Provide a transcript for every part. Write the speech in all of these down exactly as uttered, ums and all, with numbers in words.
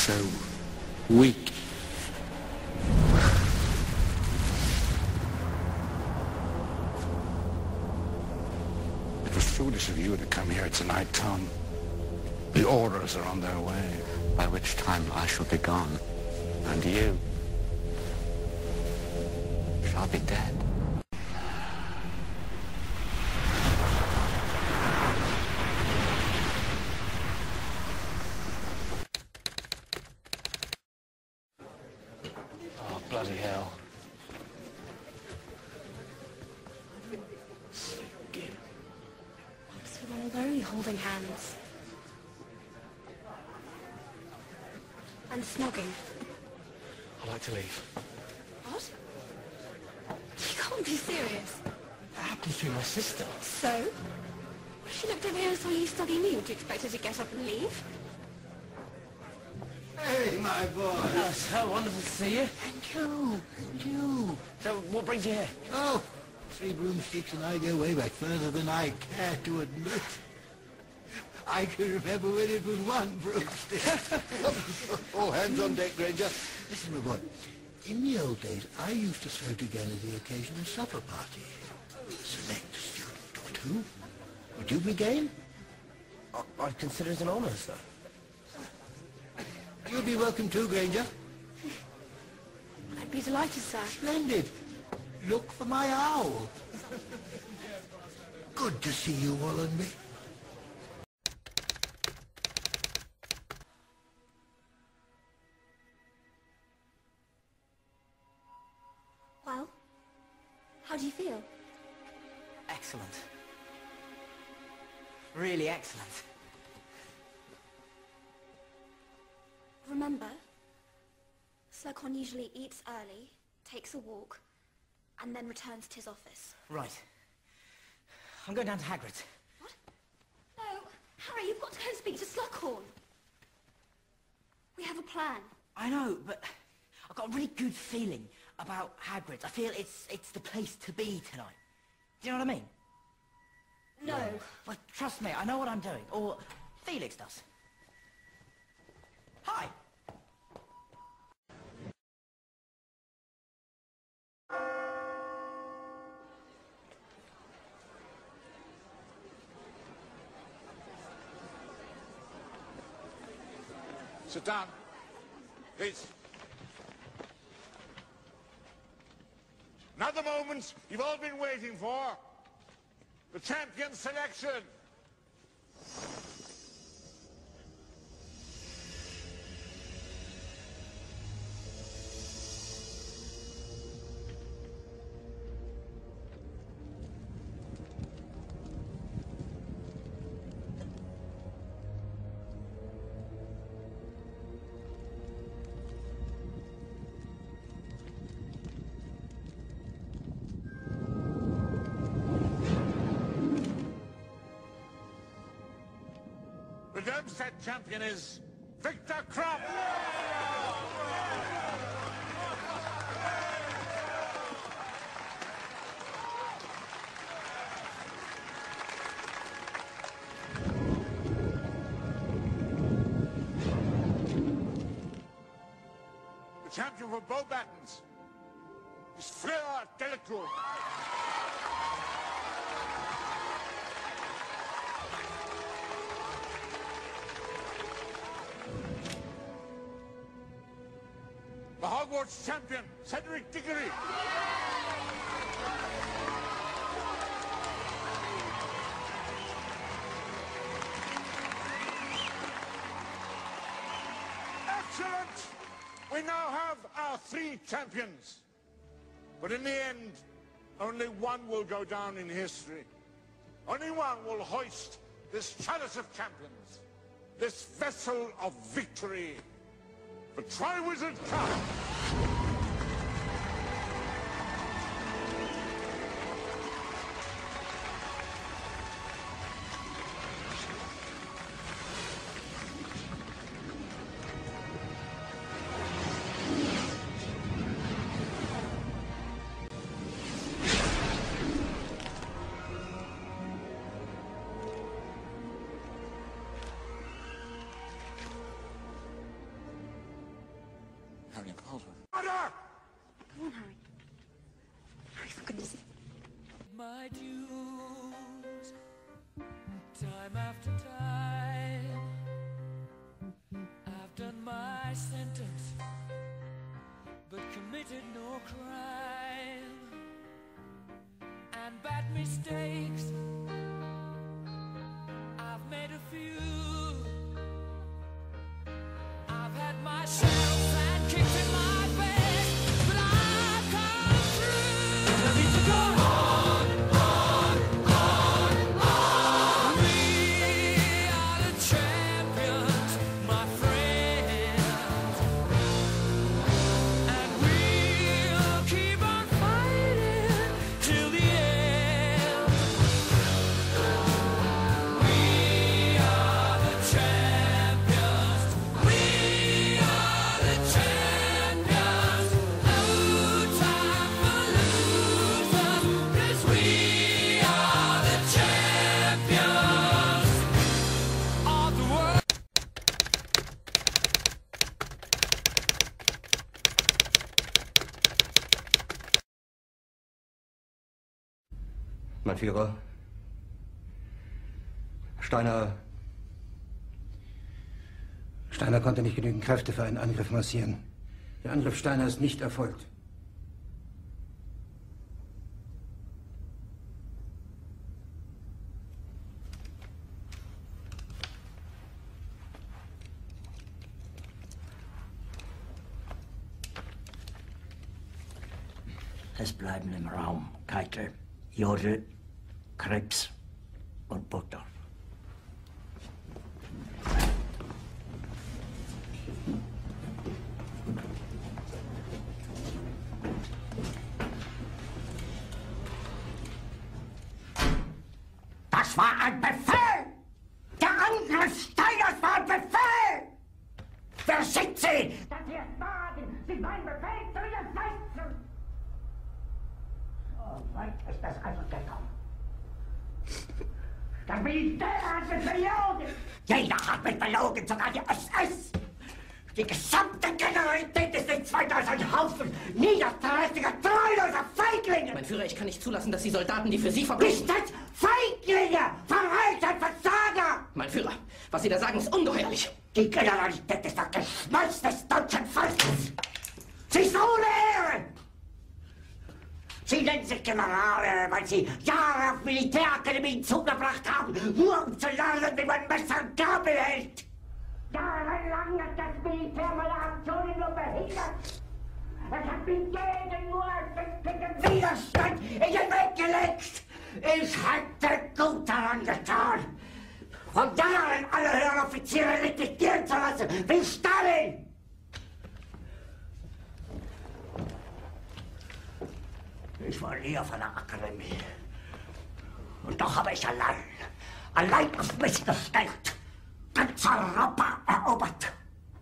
so weak. It was foolish of you to come here tonight, Tom. The orders are on their way, by which time I shall be gone. And you shall be dead. Oh, bloody hell. So where are you holding hands? And snogging? I'd like to leave. What? You can't be serious. That happened to my sister. So? If she looked over here and saw you studying me, would you expect her to get up and leave? Hey, my boy. Oh, so wonderful to see you. And you. And you. So, what brings you here? Oh, Three Broomsticks and I go way back further than I care to admit. I can remember when it was one broomstick. All hands on deck, Granger. Listen, my boy. In the old days, I used to throw together the occasional supper party. Select a student or two. Would you be game? I, I'd consider it an honour, sir. You'll be welcome too, Granger. I'd be delighted, sir. Splendid. Look for my owl. Good to see you, Wallenby. Well, how do you feel? Excellent. Really excellent. Remember, Slughorn usually eats early, takes a walk, and then returns to his office. Right. I'm going down to Hagrid's. What? No, Harry, you've got to go and speak to Slughorn. We have a plan. I know, but I've got a really good feeling about Hagrid's. I feel it's it's the place to be tonight. Do you know what I mean? No. Well, trust me, I know what I'm doing. Or Felix does. Hi. Sit down, please. Now the moment you've all been waiting for. The champion selection. The Darmstadt champion is Victor Krupp. The champion for Beauxbatons is Fleur Delacour. The Hogwarts champion, Cedric Diggory. Excellent! We now have our three champions. But in the end, only one will go down in history. Only one will hoist this chalice of champions, this vessel of victory. The Triwizard Cup. genießen. My dues, time after time, I've done my sentence, but committed no crime, and bad mistakes, I've made a few, I've had my share of bad kicks in my face, but I've come through. I need to go on, on, on, on. We are the champions, my friends, and we'll keep on fighting till the end. We are the champions, we are the champions. No time for losers, 'cause we are the champions of the world. Mein Führer, Steiner... Steiner konnte nicht genügend Kräfte für einen Angriff massieren. Der Angriff Steiner ist nicht erfolgt. Es bleiben im Raum Keitel, Jodl, Krebs und Burgdorf. Das war ein Befehl! Der Angriff Steiners war ein Befehl! Wer schickt Sie? Dass Sie es wagen, Sie meinen Befehl zu widersetzen! So weit ist das also gekommen. Das Militär hat mich belogen! Jeder hat mich belogen, sogar die S S! Die gesamte Generalität ist nichts weiter als ein Haufen niederträchtiger, treuloser Feiglinge! Mein Führer, ich kann nicht zulassen, dass die Soldaten, die für Sie verbringen... Nicht als Feiglinge! Verreiter, Versager! Mein Führer, was Sie da sagen, ist ungeheuerlich. Die Generalität ist das Geschmeiß des deutschen Volkes! Sie ist ohne Ehre! Sie nennen sich Generale, weil Sie Jahre auf Militärakademien zugebracht haben, nur um zu lernen, wie man Messer und Gabel hält! Jahrelang hat das Militär meine Aktionen nur behindert! Es hat mir jeden nur als Widerstand in den Weg gelegt! Ich hätte gut daran getan, von Jahren alle höheren Offiziere liquidieren zu lassen, wie Stalin! Ich war nie auf einer Akademie. Und doch habe ich allein, allein auf mich gestellt, ganz Europa erobert.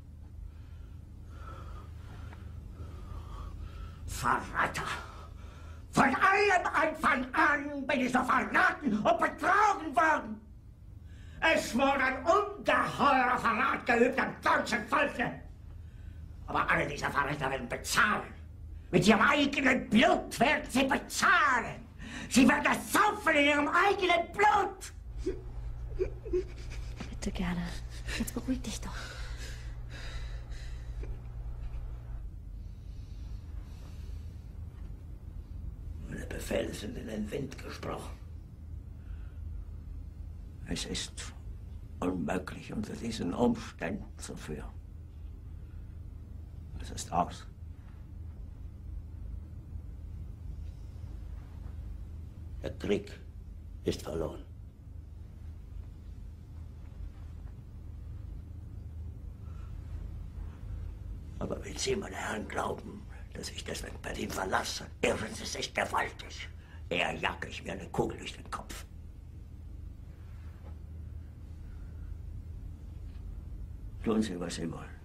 Verräter! Von allem Anfang an bin ich so verraten und betrogen worden. Es wurde ein ungeheurer Verrat geübt am deutschen Volke. Aber alle diese Verräter werden bezahlen. Mit ihrem eigenen Blut werden sie bezahlen. Sie werden das saufen in ihrem eigenen Blut. Bitte gerne. Jetzt beruhig dich doch. Meine Befehle sind in den Wind gesprochen. Es ist unmöglich, unter diesen Umständen zu führen. Es ist aus. Der Krieg ist verloren. Aber wenn Sie, meine Herren, glauben, dass ich deswegen Berlin verlasse, irren Sie sich gewaltig. Eher jage ich mir eine Kugel durch den Kopf. Tun Sie, was Sie wollen.